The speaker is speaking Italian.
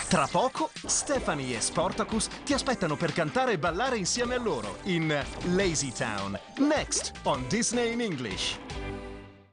Tra poco, Stephanie e Sportacus ti aspettano per cantare e ballare insieme a loro in Lazy Town. Next on Disney in English.